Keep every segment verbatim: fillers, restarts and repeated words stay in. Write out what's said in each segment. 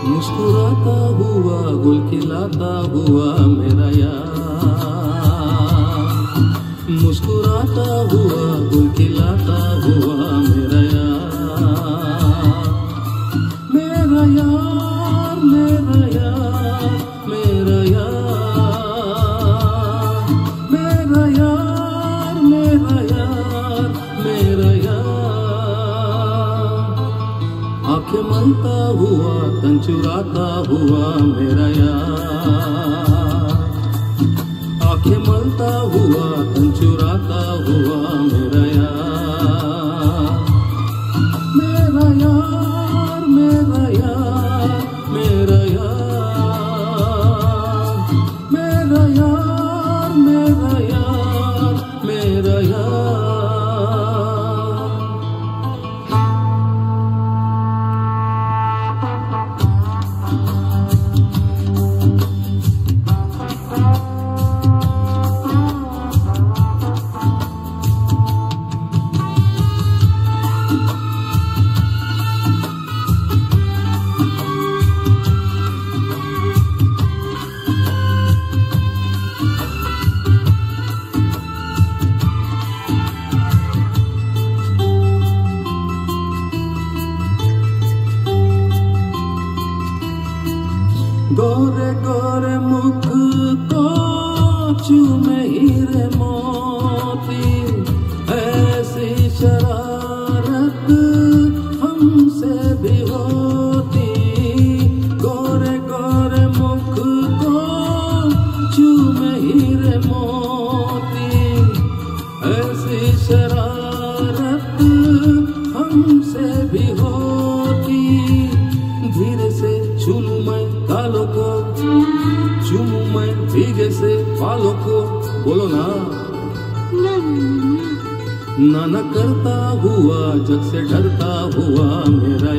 मुस्कुराता हुआ गुल खिलाता हुआ मेरा यार, मुस्कुराता हुआ गुल खिलाता हुआ मेरा यार, मेरा यार मेरा यार मेरा यार, मेरा यार मेरा यार मेरा यार, आंखें मलता हुआ तन चुराता हुआ मेरा यार, आंखें मलता हुआ तन चुराता हुआ मेरा यार, मेरा यार मेरा यार मेरा यार, मेरा यार मेरा यार मेरा यार। गोरे गोरे मुख को चूमे हीरे मोती, ऐसी शरारत हमसे भी होती, गोरे गोरे मुख को चूमे हीरे मोती, ऐसी शरारत हमसे भी होती, धीरे से छूलूं मैं गालों को, चूमूं मैं भीगे से बालों को, बोलो ना ना ना करता हुआ जग से डरता हुआ मेरा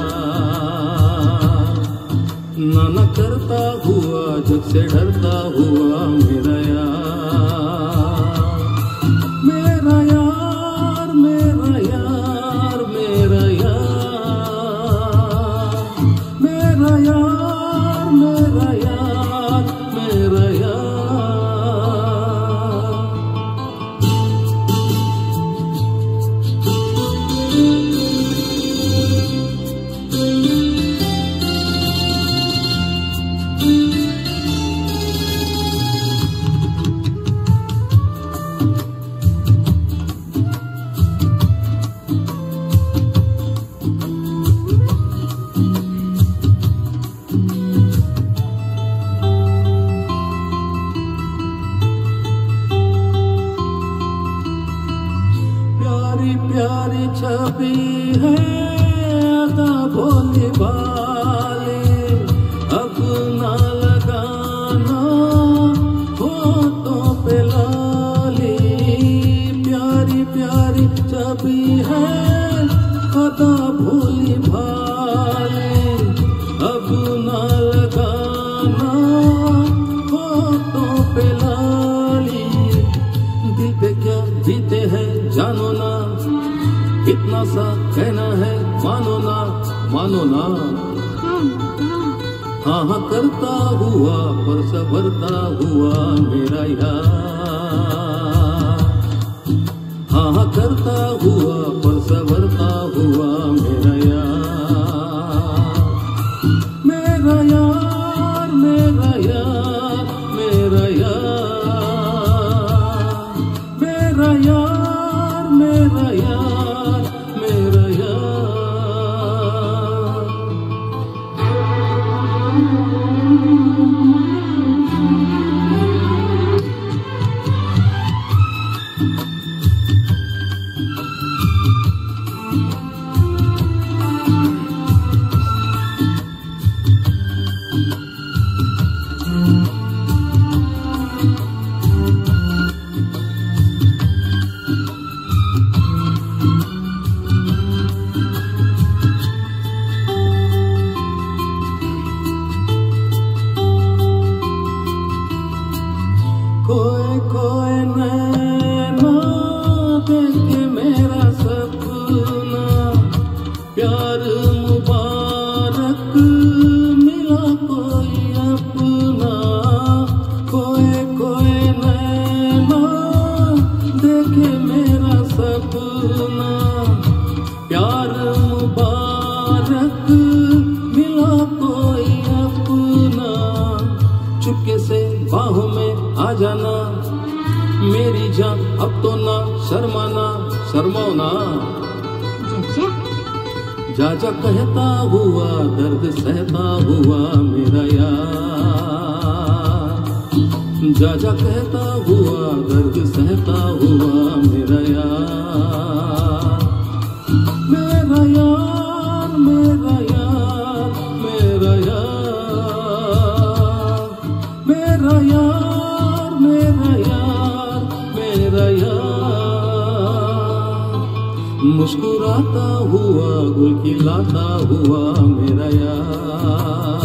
यार, ना ना करता हुआ जग से डरता हुआ मेरा यार, मेरा यार मेरा यार मेरा यार, मेरा यार मेरा यार मेरा यार। प्यारी प्यारी छवि है अदा भोली भाली, अब ना लगाना होठों पे लाली, प्यारी प्यारी छवि है अदा भोली भाली, अब ना लगाना होठों पे लाली, दिल पे क्या बीते हैं जानो ना, इतना सा कहना है मानो ना मानो ना, हाँ हाँ करता हुआ पर सबरता हुआ मेरा यार, हाँ हाँ करता हुआ पर सबरता हुआ मेरा यार, मेरा यार मेरा यार मेरा यार, मेरा यार मेरा यार मेरा यार। Thank you. जाना मेरी जान, अब तो ना शर्माना, शर्माना। जा जा कहता हुआ दर्द सहता हुआ मेरा यार, जा जा कहता हुआ दर्द सहता हुआ मेरा यार, मेरा यार, मेरा यार, मेरा यार, मेरा यार, मेरा यार, मेरा यार, मुस्कुराता हुआ गुल खिलाता हुआ मेरा यार।